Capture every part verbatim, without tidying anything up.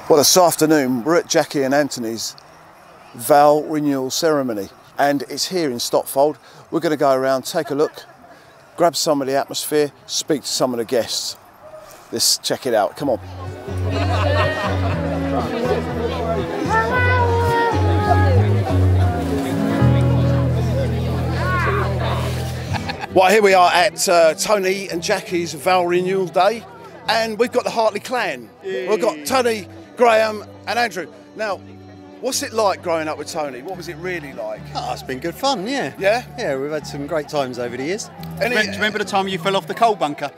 Well, this afternoon we're at Jackie and Anthony's vow renewal ceremony, and it's here in Stotfold. We're going to go around, take a look, grab some of the atmosphere, speak to some of the guests. Let's check it out. Come on. Well, here we are at uh, Tony and Jackie's vow renewal day, and we've got the Hartley clan. Yay. We've got Tony, Graham and Andrew. Now, what's it like growing up with Tony? What was it really like? Oh, it's been good fun, yeah. Yeah? Yeah, we've had some great times over the years. Any, do you remember the time you fell off the coal bunker?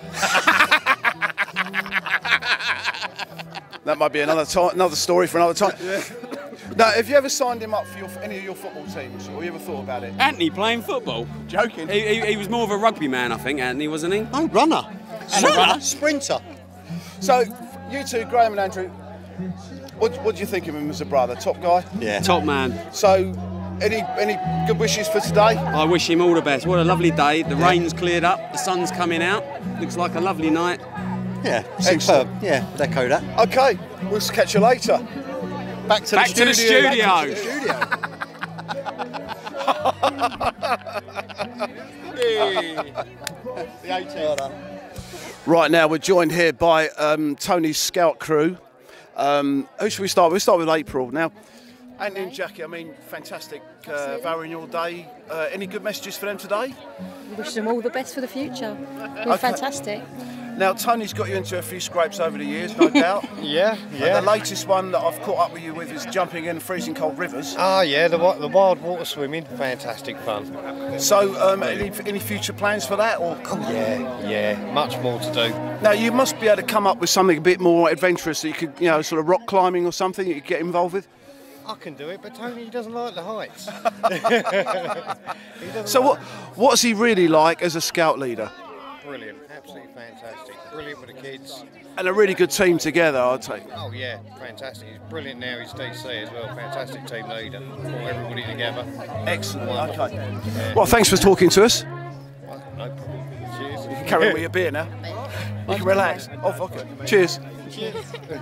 That might be another time, another story for another time. Yeah. Now, have you ever signed him up for your, any of your football teams, or you ever thought about it? Anthony playing football? Joking. He, he, he was more of a rugby man, I think, Anthony, wasn't he? Oh, runner. And a runner. Sprinter. So, you two, Graham and Andrew, what, what do you think of him as a brother? Top guy? Yeah. Top man. So, any any good wishes for today? I wish him all the best. What a lovely day. The yeah. rain's cleared up, the sun's coming out. Looks like a lovely night. Yeah, superb. Yeah, we'll echo that. Okay, we'll catch you later. Back to, Back the, to studio. the studio. Back to the studio. The Right, now we're joined here by um, Tony's scout crew. Um, who should we start with? We'll start with April. Now, Anthony and Jackie, I mean, fantastic uh, vow renewal day. Uh, any good messages for them today? Wish them all the best for the future. They're Okay. fantastic. Now, Tony's got you into a few scrapes over the years, no doubt. Yeah, yeah. And the latest one that I've caught up with you with is jumping in freezing cold rivers. Ah, yeah, the, wa- the wild water swimming, fantastic fun. So, um, any, any future plans for that? Or Yeah, yeah, much more to do. now, you must be able to come up with something a bit more adventurous that you could, you know, sort of rock climbing or something that you could get involved with. I can do it, but Tony doesn't like the heights. He doesn't So, like- what what's he really like as a scout leader? Brilliant, absolutely fantastic. Brilliant with the kids. And a really good team together, I'd say. Oh yeah, fantastic. He's brilliant now, he's D C as well. Fantastic team leader. Brought everybody together. Excellent. Wonderful. Okay. Yeah. Well, thanks for talking to us. No problem. Cheers. You can carry on with your beer now. You can relax. Oh, vodka. Cheers. Cheers.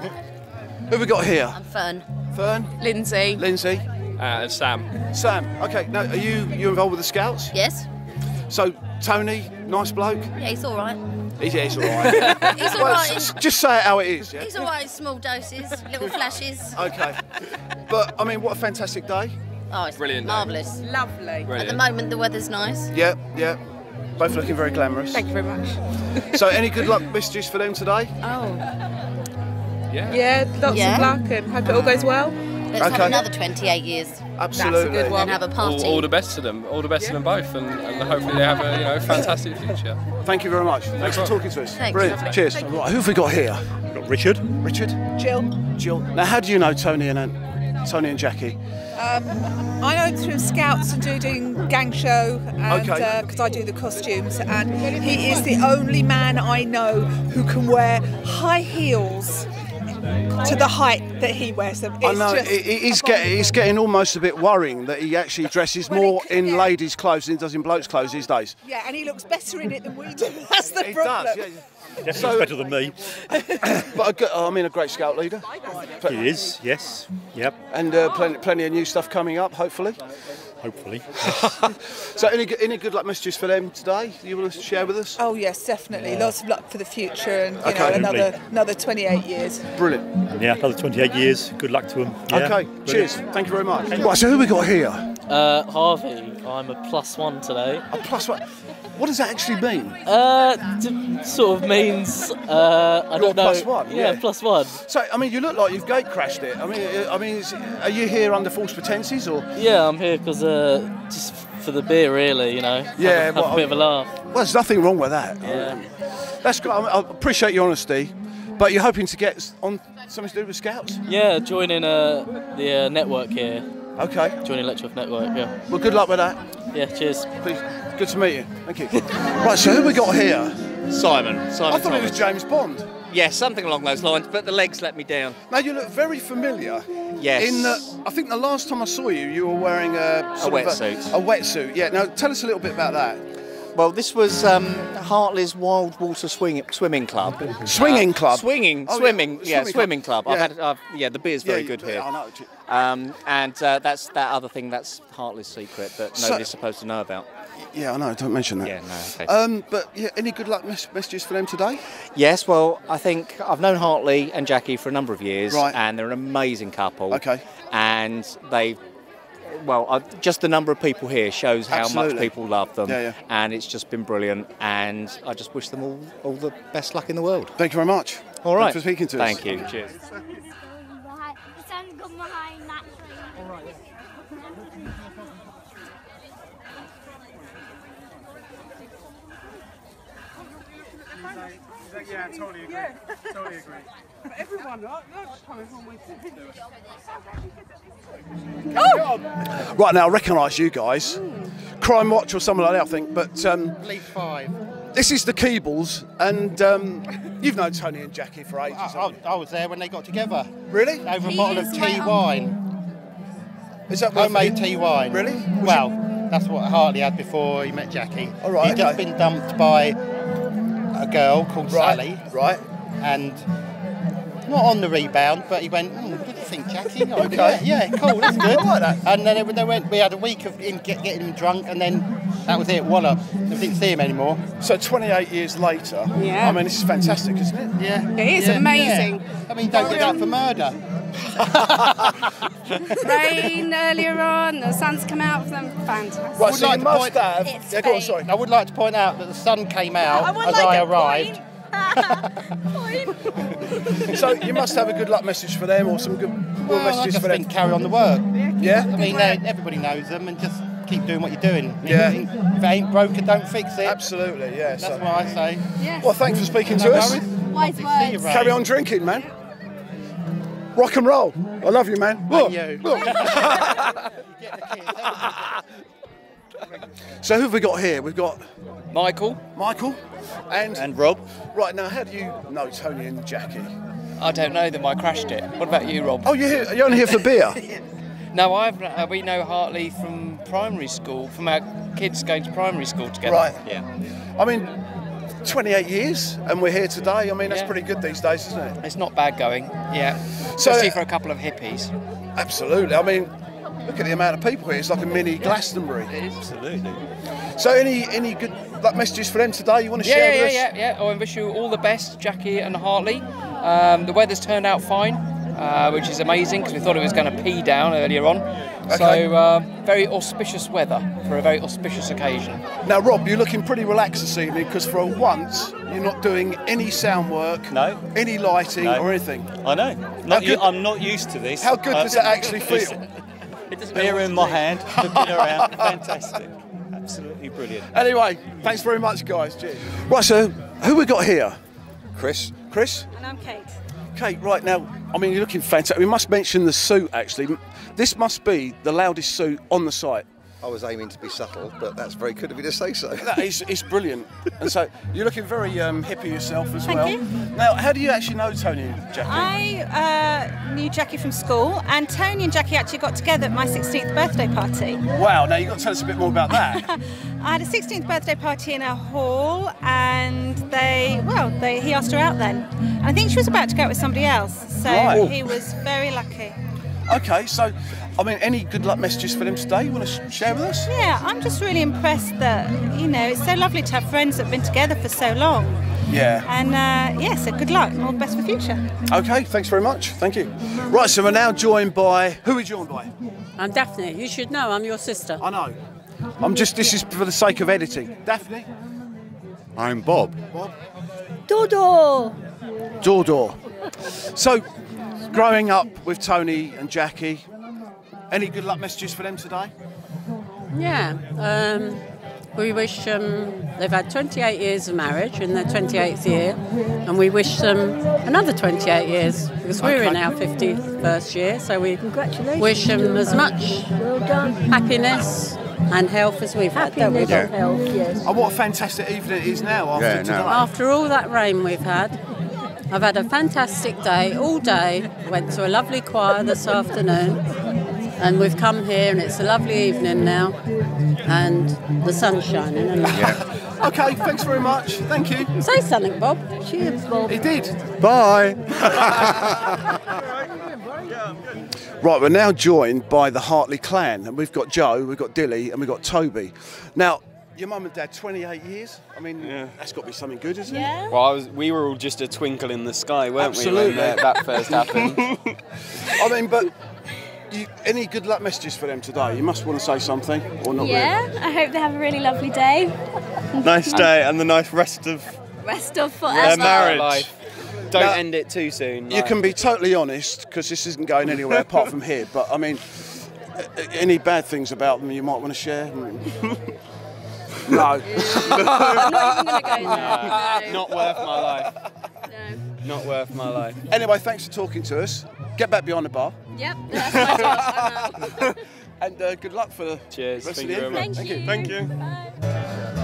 Who have we got here? I'm Fern. Fern? Lindsay. Lindsay? Uh, Sam. Sam. Okay. Now, are you you involved with the Scouts? Yes? So, Tony, nice bloke. Yeah, he's all right. He's, he's all right. He's all Well, right. s- in- just say it how it is. Yeah. He's all right in small doses, little flashes. Okay. But I mean, what a fantastic day. Oh, it's Brilliant day. marvellous. Lovely. At the Brilliant. moment, the weather's nice. Yeah, yeah. Both looking very glamorous. Thank you very much. So, any good luck messages for them today? Oh, Yeah. Yeah, lots Yeah. of luck and hope it all goes well. let's Okay. have another twenty-eight years Absolutely. good one. and have a party. All, all the best to them. All the best to them both, and, and hopefully they have a you know fantastic future. Thank you very much. Thanks for talking to us. Thanks. Brilliant. Lovely. Cheers. Right, who have we got here? We've got Richard. Richard? Jill. Jill. Now, how do you know Tony and Ant- Tony and Jackie? Um, I know through Scouts and doing gang show, and Okay. because I do the costumes, and he is the only man I know who can wear high heels to the height that he wears them. It's I know just it, it is getting, it's getting almost a bit worrying that he actually dresses Well, he more could- in yeah. ladies' clothes than he does in blokes' clothes these days. Yeah, and he looks better in it than we do. That's the He problem. does, yeah. Definitely So- better than me. But a good, I mean, a great scout leader, He is, yes. Yep, and uh, plenty, plenty of new stuff coming up, hopefully. hopefully. So, any good- any good luck messages for them today? You want to share with us? Oh yes, definitely. Lots of luck for the future, and you Okay. know another another twenty-eight years. Brilliant. Yeah, another twenty-eight years. Good luck to them. Yeah, Okay. brilliant. Cheers. Thank you very much. Right. So, who we got here? Uh, Harvey, I'm a plus one today. A plus one. What does that actually mean? Uh, d- sort of means uh, I You're don't know. plus one, Yeah, yeah. plus one. So, I mean, you look like you've gate crashed it. I mean, uh, I mean, is, are you here under false pretences or? Yeah, I'm here because uh, just for the beer, really. You know. Yeah, Have, a- have well, a bit of a laugh. Well, there's nothing wrong with that. Yeah. That's great. I, mean, I appreciate your honesty, but you're hoping to get on something to do with Scouts? Yeah, joining uh, the uh, network here. Okay. Joining Letchworth Network. Yeah. Well, good luck with that. Yeah. Cheers. Please. Good to meet you. Thank you. Right. So, who we got here? Simon. Simon I thought it was Thomas. James Bond. Yes, something along those lines, but the legs let me down. Now you look very familiar. Yes. In the, I think the last time I saw you, you were wearing a sort of wetsuit. A, a wetsuit. Yeah. Now tell us a little bit about that. Well, this was um, Hartley's Wild Water Swing, Swimming Club. Swinging Uh, club? Swinging, Oh, swimming, yeah, yeah, swimming swimming club. club. I've Yeah. had, I've, yeah, the beer's very Yeah, good yeah, here. I know. Um, and uh, that's that other thing. That's Hartley's secret that So- nobody's supposed to know about. Yeah, I know. Don't mention that. Yeah, no. Okay. Um, but yeah, any good luck mes- messages for them today? Yes, well, I think I've known Hartley and Jackie for a number of years, Right. and they're an amazing couple. Okay. And they, well, uh, just the number of people here shows how Absolutely. much people love them. Yeah, yeah. And it's just been brilliant, and I just wish them all, all the best luck in the world. Thank you very much. All right. Thanks for speaking to us. Thank you. Cheers. Yeah, totally agree. Totally agree. But everyone, that's coming from Oh! Right now, I recognise you guys. Crime Watch or something like that, I think. But um, Leaf five. this is the Keebles, and um, you've known Tony and Jackie for ages. I, haven't I, I was there when they got together. Really? Over a He bottle is of tea my wine. Is that worth homemade it? tea wine? Really? Well, that's what Hartley had before he met Jackie. All right, He'd just okay. been dumped by a girl called Right, Sally. Right. And not on the rebound, but he went, oh, what did you think, Jackie? Oh, Okay. Yeah, yeah, cool, that's good. I like that. And then it, they went, we had a week of him get, getting him drunk, and then that was it, wallop. We didn't see him anymore. So twenty-eight years later, Yeah. I mean, this is fantastic, isn't it? Yeah. It is yeah, amazing. yeah. I mean, don't get that for murder. Rain earlier on, the sun's come out for them. Fantastic. I would like to point, yeah, go on, sorry. I would like to point out that the sun came out I would as like I a arrived. So you must have a good luck message for them, or some good good Well, I messages just for them. think carry on the work. Yeah. I mean, they- everybody knows them, and just keep doing what you're doing. Yeah. If it ain't broken, don't fix it. Absolutely, yeah. That's so- what I say. Yes. Well, thanks for speaking No to us. worries. Wise See you, words. Ray. Carry on drinking, man. Rock and roll. I love you, man. Look, you. look. So who have we got here? We've got Michael. Michael and And Rob. Right now, how do you know Tony and Jackie? I don't know them. I crashed it. What about you, Rob? Oh, you're here. You're only here for beer. No, I've uh, we know Hartley from primary school, from our kids going to primary school together. Right. Yeah. I mean, twenty-eight years, and we're here today. I mean, that's Yeah. pretty good these days, isn't it? It's not bad going. Yeah. So- Especially for a couple of hippies. Absolutely. I mean, look at the amount of people here. It's like a mini Glastonbury. Absolutely. So, any any good luck messages for them today? You want to Yeah, share yeah, with yeah, us? yeah, yeah. I wish you all the best, Jackie and Hartley. Um, the weather's turned out fine, uh, which is amazing because we thought it was going to pee down earlier on. Okay. So, uh, very auspicious weather for a very auspicious occasion. Now, Rob, you're looking pretty relaxed this evening because for once you're not doing any sound work, No. any lighting No. or anything. I know. How Not good- u- I'm not used to this. How good Uh, does that actually it's- feel? It doesn't Beer in my hand, looking around, fantastic. Absolutely brilliant. Anyway, thanks very much, guys. Cheers. Right, so who we got here? Chris. Chris? And I'm Kate. Kate, right now, I mean, you're looking fantastic. We must mention the suit, actually. This must be the loudest suit on the site. I was aiming to be subtle, but that's very good of you to say so. That is, it's brilliant. And so you're looking very um, hippie yourself as Thank well. you. Now, how do you actually know Tony and Jackie? I uh, knew Jackie from school, and Tony and Jackie actually got together at my sixteenth birthday party. Wow, now you've got to tell us a bit more about that. I had a sixteenth birthday party in a hall, and they, well, they, he asked her out then. And I think she was about to go out with somebody else, so Right. he was very lucky. Okay, so, I mean, any good luck messages for them today you want to sh- share with us? Yeah, I'm just really impressed that, you know, it's so lovely to have friends that have been together for so long. Yeah. And uh, yeah, so good luck and all the best for the future. Okay, thanks very much. Thank you. Right, so we're now joined by, who are we joined by? I'm Daphne. You should know. I'm your sister. I know. I'm just, this is for the sake of editing. Daphne? I'm Bob. Bob? Dodo. Dordor. So, growing up with Tony and Jackie, any good luck messages for them today? Yeah. Um, we wish um, they've had twenty-eight years of marriage in their twenty-eighth year, and we wish them another twenty-eight years because we're in Okay. our fifty-first year. So we Congratulations. wish them as much Well done. happiness and health as we've had. don't we, Happiness Bob? and health, yes. And what a fantastic evening it is now after Yeah, today. no. After all that rain we've had, I've had a fantastic day all day. Went to a lovely choir this afternoon. and we've come here, and it's a lovely evening now, and the sun's shining. And Yeah. Okay, thanks very much. Thank you. Say something, Bob. Cheers, Bob. He did. Bye. Right, we're now joined by the Hartley clan, and we've got Joe, we've got Dilly, and we've got Toby. Now, your mum and dad, twenty-eight years? I mean, yeah. That's got to be something good, isn't Yeah. it? Well, I was, we were all just a twinkle in the sky, weren't Absolutely. we, when that, that first happened? I mean, but you, any good luck messages for them today? You must want to say something, or not Yeah, really? I hope they have a really lovely day. Nice day and the nice rest of Rest of their forever. marriage. Life. Don't Now, end it too soon. You like- can be totally honest, because this isn't going anywhere apart from here, but I mean, a- any bad things about them you might want to share? No. I'm not even going to go there. No. Not worth my life. Not worth my life. Anyway, thanks for talking to us. Get back behind the bar. Yep, that's my job. I know. And uh, good luck for the Cheers. rest Thank of you the very evening. much. Thank you. Thank you.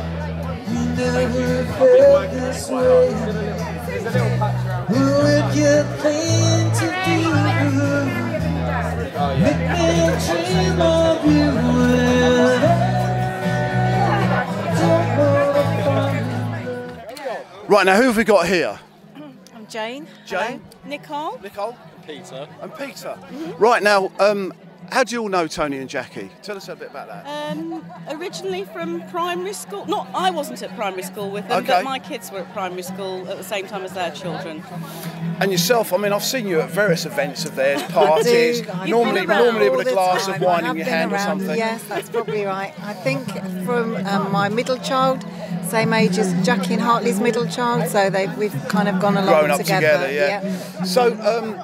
Right, now who have we got here? I'm Jane. Jane. Hello. Nicole. Nicole. Peter. And Peter. Right, now, um, how do you all know Tony and Jackie? Tell us a bit about that. Um, originally from primary school. Not, I wasn't at primary school with them, Okay. but my kids were at primary school at the same time as their children. And yourself, I mean, I've seen you at various events of theirs, parties, do. I've normally been around normally all with a the glass time. of wine I in your have been hand or around, something. Yes, that's probably right. I think from um, my middle child, same age as Jackie and Hartley's middle child, so they we've kind of gone along Grown up together. together, yeah. So, um,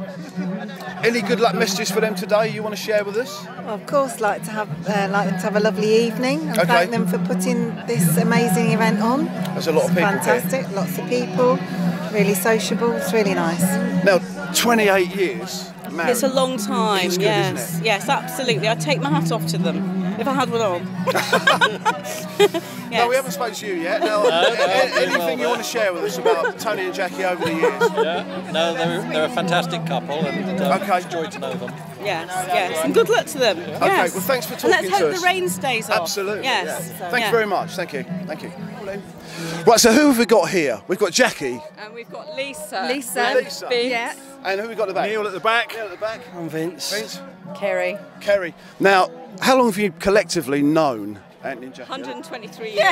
any good luck messages for them today you want to share with us? Well, of course, like to have uh, like them to have a lovely evening, and Okay. thank them for putting this amazing event on. There's a lot of It's people here. fantastic, lots of people, really sociable. It's really nice. Now, twenty-eight years married. It's a long time, It's good, yes. isn't it? Yes, absolutely. I'd take my hat off to them if I had one on. No, we haven't spoken to you yet. Now, No, no, a- a- no, anything no. you want to share with us about Tony and Jackie over the years? Yeah, no, they're, they're a fantastic couple, and uh, Okay. it's a joy to know them. Yes, yes. And good luck to them. Okay, Yes. well, thanks for And talking let's hope to the us. rain stays off. Absolutely. Yes. yeah. Thank Yeah. you very much. Thank you. Thank you. Right, so who have we got here? We've got Jackie. And we've got Lisa. Lisa. Lisa. Vince. Yeah. And who have we got at the back? Neil at the back. Neil at the back. I'm Vince. Vince. Kerry. Kerry. Now, how long have you collectively known Anthony and Jackie? one hundred twenty-three years.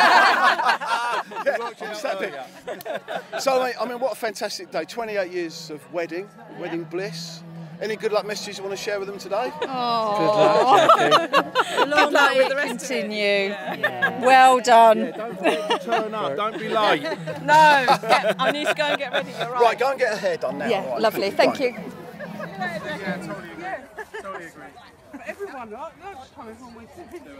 Yeah, exactly. So, I mean, I mean, what a fantastic day. twenty-eight years of wedding, wedding bliss. Any good luck messages you want to share with them today? Oh. Good luck, Jackie. Good luck with the rest continue. Well done. Yeah, don't forget to turn up. Don't be late. No, get, I need to go and get ready. You're right. Right, go and get her hair done now. Yeah, Right. lovely. Thank you. Yeah, totally agree. Totally agree. But everyone, like, that's coming from my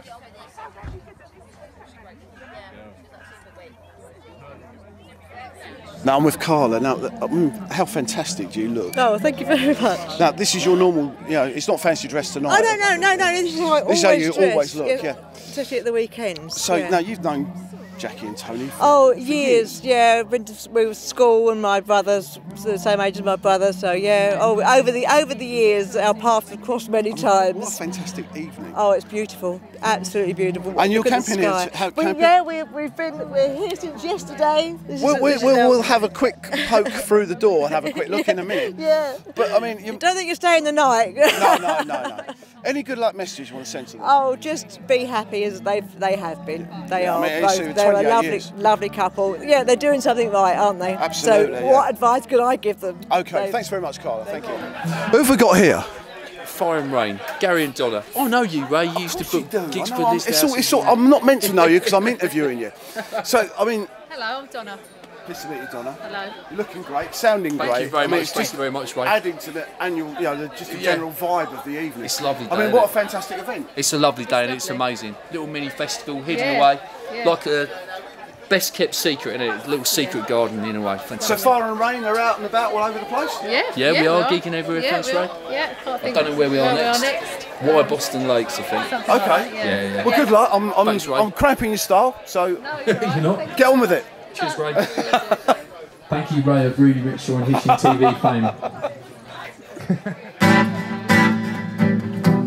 Now I'm with Carla. Now, mm, how fantastic do you look? Oh, thank you very much. Now, this is your normal, you know, it's not fancy dress tonight. Oh, no, no, no, no, this is how I This is always how you dress, always look, yeah. Especially at the weekends. So, yeah. now you've known Jackie and Tony for, Oh, for years, yeah. Went to we were school, and my brother's the same age as my brother, so yeah. Oh, over the over the years, our paths have crossed many times. What a fantastic evening. Oh, it's beautiful, absolutely beautiful. And you're Look at the camping here sky. to- how- We, camping- yeah, we, we've been we're here since yesterday. This is- We'll, we'll, this is we'll, our- we'll have a quick poke through the door and have a quick look in a minute. Yeah. But I mean, you don't think you're staying the night? no, no, no, no. Any good luck messages you want to send to them? Oh, just be happy as they've they have been. They Yeah, I are mean, it's both. been They're a twenty-eight lovely, years. lovely couple. Yeah, they're doing something right, aren't they? Absolutely, So, yeah. what advice could I give them? Okay, They- thanks very much, Carla. Thank you. Who have we got here? Fire and Rain, Gary and Donna. I know you, Ray. You used to book gigs I for know, I'm, this it's house. all, it's all, I'm not meant to know you because I'm interviewing you. So, I mean, Hello, I'm Donna. pleased to meet you, Donna. Hello. You're looking great, sounding Thank great. you very I mean, much, it's thank just you very much, Ray. Adding to the annual, you know, the, just the Yeah. general vibe of the evening. It's a lovely I day, mean, isn't what it? a fantastic event. It's a lovely day and it's amazing. Little mini festival hidden Yeah, away, yeah. like a best kept secret in it. A little secret garden in a way. So, Fantastic. Fire and Rain are out and about all over the place? Yeah. Yeah, we are geeking everywhere, Yeah, thanks, we Ray. are. Yeah, can't I think don't know where we are where next. We are next. Why Boston Lakes, I think. Something like Okay. that, Yeah, yeah. Well, good luck. I'm, I'm, Thanks, Ray. I'm cramping your style, so You're not. get on with it. Cheers, Ray. Thank you, Ray, of Rooney Rickshaw and Hitchin T V fame.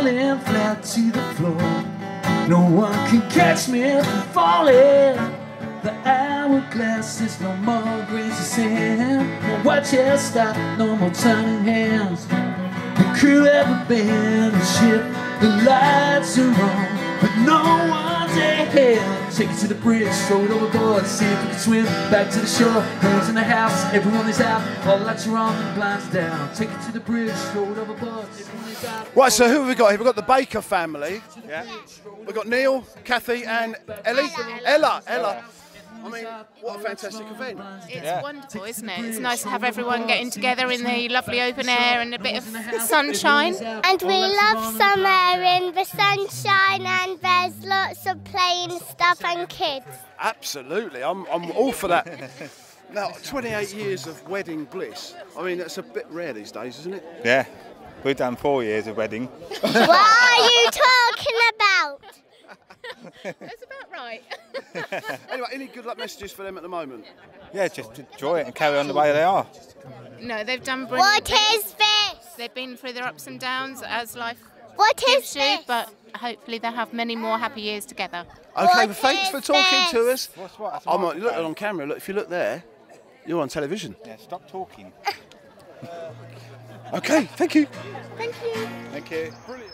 falling flat to the floor. No one can catch me from falling. The hourglass is no more grace to sand. No watches stop, no more turning hands. The crew ever been a ship, the lights are on, but no one's ahead. Take it to the bridge, throw it overboard, see if we can swim back to the shore. Girls in the house, everyone is out, all the lights are on and the blinds down. Take it to the bridge, throw it overboard, everyone is out. Right, so who have we got here? We've got the Baker family. Yeah. We've got Neil, Kathy and Ellie. Ella. Ella. Ella. I mean, what a fantastic event. It's yeah. wonderful, isn't it? It's nice to have everyone getting together in the lovely open air and a bit of sunshine. And we love summer in the sunshine, and there's lots of playing stuff and kids. Absolutely, I'm, I'm all for that. Now, twenty-eight years of wedding bliss. I mean, that's a bit rare these days, isn't it? Yeah, we've done four years of wedding. What are you talking about? That's about right. Anyway, any good luck messages for them at the moment? Yeah, just enjoy it and carry on the way they are. No, they've done brilliant. What is this? They've been through their ups and downs as life What gives is you, this? but hopefully they'll have many more happy years together. Okay, What well, thanks for is talking this? to us. What's what? That's I'm my on, look on camera. Look, if you look there, you're on television. Yeah, stop talking. Okay, thank you. Thank you. Thank you. Brilliant.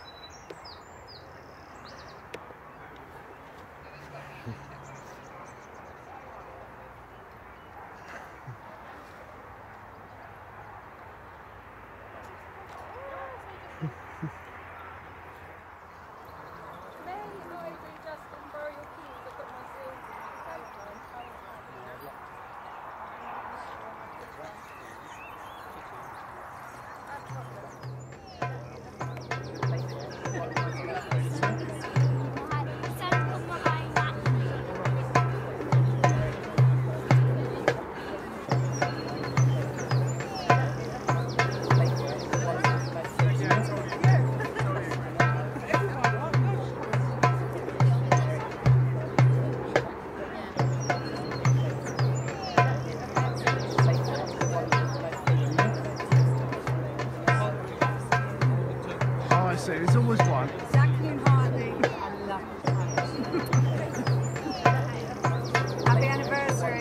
There's always one. Anthony Hartley. I love it. Happy anniversary.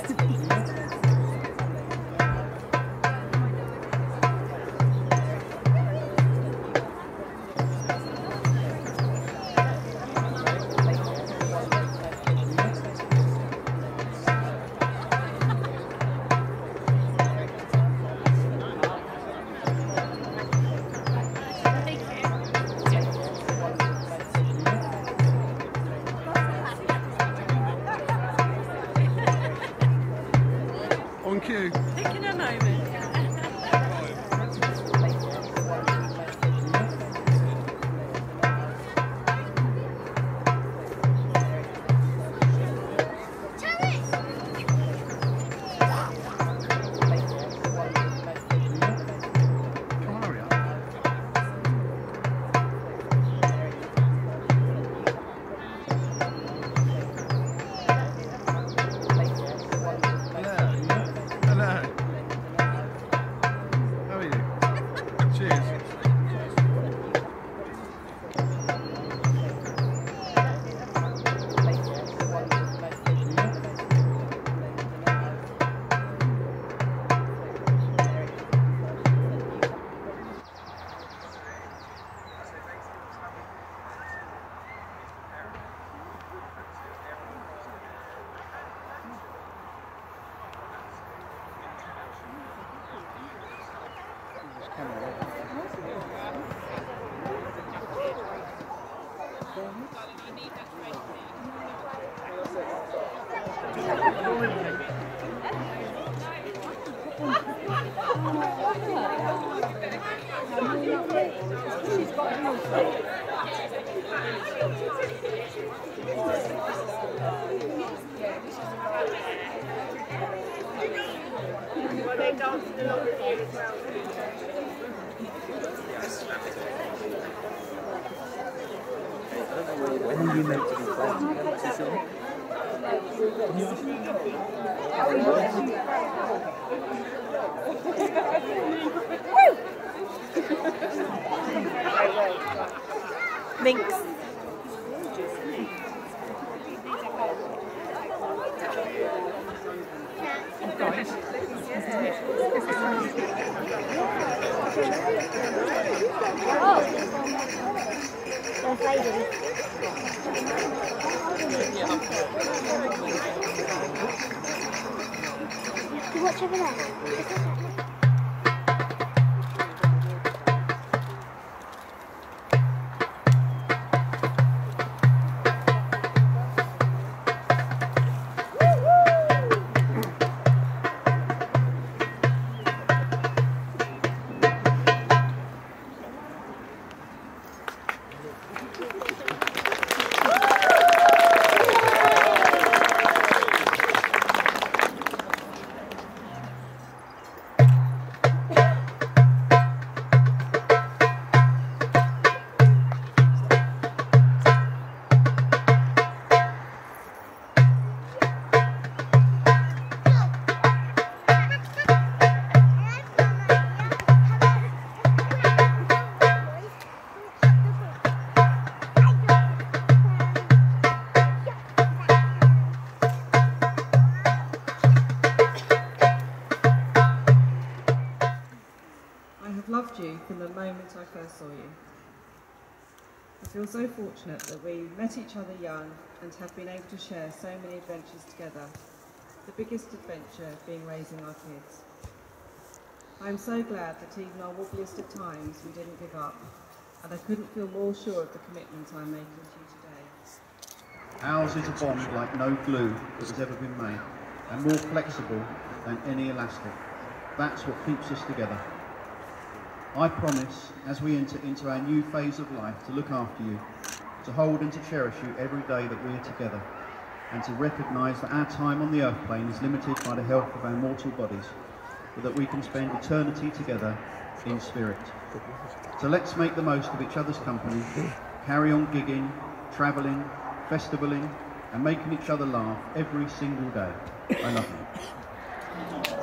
On cue. Taking a moment. When are you meant to be playing? I'm not too sure. Minx. Watch over there. Loved you from the moment I first saw you. I feel so fortunate that we met each other young and have been able to share so many adventures together, the biggest adventure being raising our kids. I am so glad that even our wobbliest of times we didn't give up, and I couldn't feel more sure of the commitment I'm making to you today. Ours is a bond like no glue that has ever been made, and more flexible than any elastic. That's what keeps us together. I promise, as we enter into our new phase of life, to look after you, to hold and to cherish you every day that we are together, and to recognise that our time on the earth plane is limited by the health of our mortal bodies, but that we can spend eternity together in spirit. So let's make the most of each other's company, carry on gigging, travelling, festivaling, and making each other laugh every single day. I love you.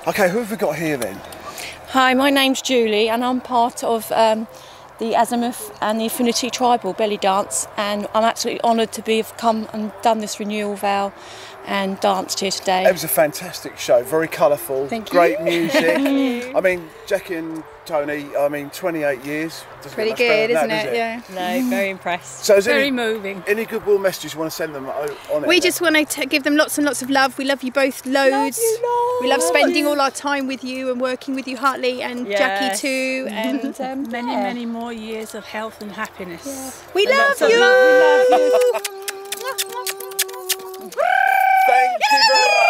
Okay, who have we got here then? Hi, my name's Julie and I'm part of um, the Azimuth and the Affinity Tribal Belly Dance, and I'm absolutely honoured to be have come and done this renewal vow and danced here today. It was a fantastic show, very colourful, Thank great you. music. Thank you. I mean, Jackie and Tony, I mean, twenty-eight years. Doesn't Pretty get much better good, than isn't that, it? does Yeah. No, very impressed. So is Very any, moving. Any goodwill messages you want to send them o- on it? We just want to give them lots and lots of love. We love you both loads. Love you, we love spending love all our time with you and working with you, Hartley, and Yes. Jackie too. And um, many, yeah. many more years of health and happiness. we And love lots of you. love. We love you. Thank you very much.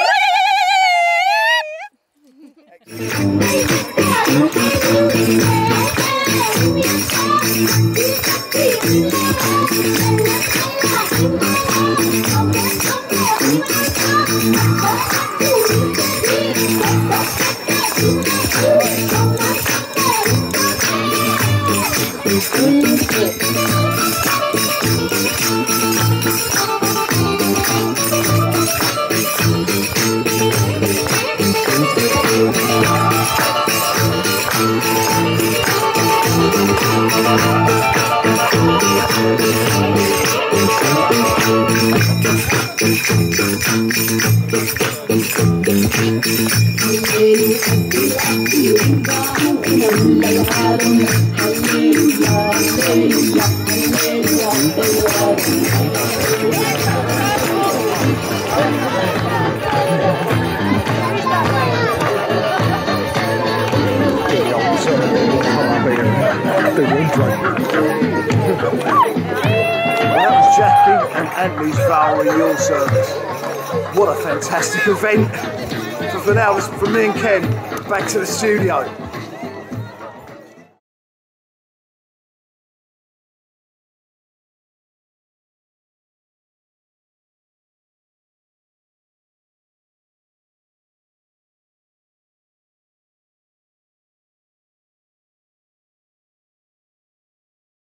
That was Jackie and Anthony's vow renewal service. What a fantastic event. So for now, it's from me and Ken, back to the studio.